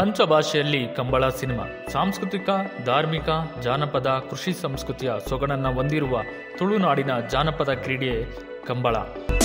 ಪಂಚಭಾಷೆಯಲ್ಲಿ Kambala cinema ಸಾಂಸ್ಕೃತಿಕ, ಧಾರ್ಮಿಕ, ಜಾನಪದ, ಕೃಷಿ ಸಂಸ್ಕೃತಿಯ ಸೊಗಡನ್ನು ಹೊಂದಿರುವ ತುಳುನಾಡಿನ ಜಾನಪದ ಕ್ರೀಡೆ ಕಂಬಳ.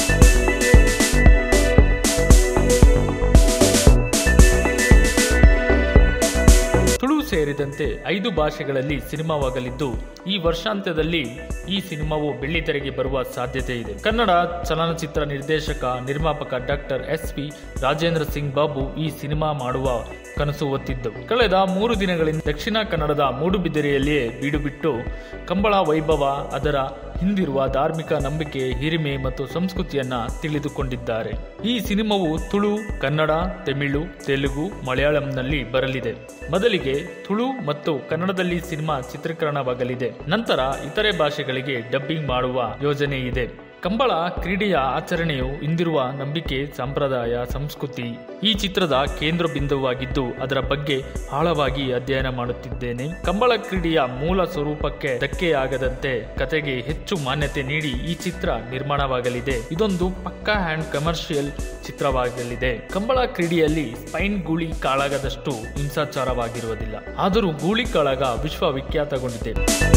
ತುಳು ಸೇರಿದಂತೆ 5 ಭಾಷೆಗಳಲ್ಲಿ ಸಿನಿಮಾವಾಗಲಿದ್ದು ಈ ವರ್ಷಾಂತ್ಯದಲ್ಲಿ ಈ ಸಿನಿಮಾವು ಬೆಳ್ಳಿತೆರೆಗೆ ಬರುವ ಸಾಧ್ಯತೆ ಇದೆ. ಕನ್ನಡ ಚಲನಚಿತ್ರ ನಿರ್ದೇಶಕ, ನಿರ್ಮಾಪಕ ಡಾಕ್ಟರ್ ಎಸ್.ಪಿ. ರಾಜೇಂದ್ರ ಸಿಂಗ್ ಬಾಬು ಈ ಸಿನಿಮಾ ಮಾಡುವ ಕನಸು ಹೊತ್ತಿದ್ದವು. ಕಳೆದ 3 ದಿನಗಳಿಂದ ದಕ್ಷಿಣ ಕನ್ನಡದ ಮೂಡುಬಿದಿರೆಯಲ್ಲಿಯೇ ಬೀಡುಬಿಟ್ಟು ಕಂಬಳ ವೈಭವ, ಅದರ ಹಿಂದಿರುವ ಧಾರ್ಮಿಕ ನಂಬಿಕೆ, ಹಿರಿಮೆ ಮತ್ತು ಸಂಸ್ಕೃತಿಯನ್ನ ತಿಳಿದುಕೊಂಡಿದ್ದಾರೆ. ಈ ಸಿನಿಮಾವು ತುಳು, ಕನ್ನಡ, ತಮಿಳು, ತೆಲುಗು, ಮಲಯಾಳಂನಲ್ಲಿ ಬರಲಿದೆ. ಮೊದಲಿಗೆ ತುಳು ಮತ್ತು ಕನ್ನಡದಲ್ಲಿ ಸಿನಿಮಾ ಚಿತ್ರೀಕರಣವಾಗಲಿದೆ. ನಂತರ ಇತರೆ ಭಾಷೆಗಳಿಗೆ ಡಬ್ಬಿಂಗ್ ಮಾಡುವ ಯೋಜನೆ ಇದೆ. ಕಂಬಳ ಕ್ರೀಡೆಯ ಆಚರಣೆಯು ಇಂದಿರುವ ನಂಬಿಕೆ, ಸಂಪ್ರದಾಯ, ಸಂಸ್ಕೃತಿ ಈ ಚಿತ್ರದ ಕೇಂದ್ರ ಬಿಂದುವಾಗಿದ್ದು ಅದರ ಬಗ್ಗೆ ಆಳವಾಗಿ ಅಧ್ಯಯನ ಮಾಡುತ್ತಿದ್ದೇನೆ. ಕಂಬಳ ಕ್ರೀಡೆಯ ಮೂಲ ಸ್ವರೂಪಕ್ಕೆ ಧಕ್ಕೆಯಾಗದಂತೆ ಕತೆಗೆ ಹೆಚ್ಚು ಮಾನ್ಯತೆ ನೀಡಿ ಈ ಚಿತ್ರ ನಿರ್ಮಾಣವಾಗಲಿದೆ. ಇದೊಂದು ಪಕ್ಕಾ ಹ್ಯಾಂಡ್ ಕಮರ್ಷಿಯಲ್ ಚಿತ್ರವಾಗಲಿದೆ. ಕಂಬಳ ಕ್ರೀಡೆಯಲ್ಲಿ ಸ್ಪೈನ್ ಗೂಳಿ ಕಾಳಗದಷ್ಟು ಹಿಂಸಾಚಾರವಾಗಿರುವುದಿಲ್ಲ. ಆದರೂ ಗೂಳಿ ಕಾಳಗ ವಿಶ್ವವಿಖ್ಯಾತಗೊಂಡಿದೆ.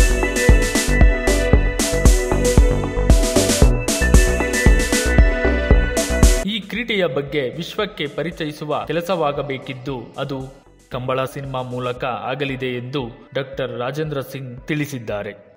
ಈ ಕ್ರೀಡೆಯ ಬಗ್ಗೆ ವಿಶ್ವಕ್ಕೆ ಪರಿಚಯಿಸುವ ಕೆಲಸವಾಗಬೇಕಿದ್ದು ಅದು ಕಂಬಳ ಸಿನಿಮಾ ಮೂಲಕ ಆಗಲಿದೆ ಎಂದು ಡಾಕ್ಟರ್ ರಾಜೇಂದ್ರ ಸಿಂಗ್ ತಿಳಿಸಿದ್ದಾರೆ.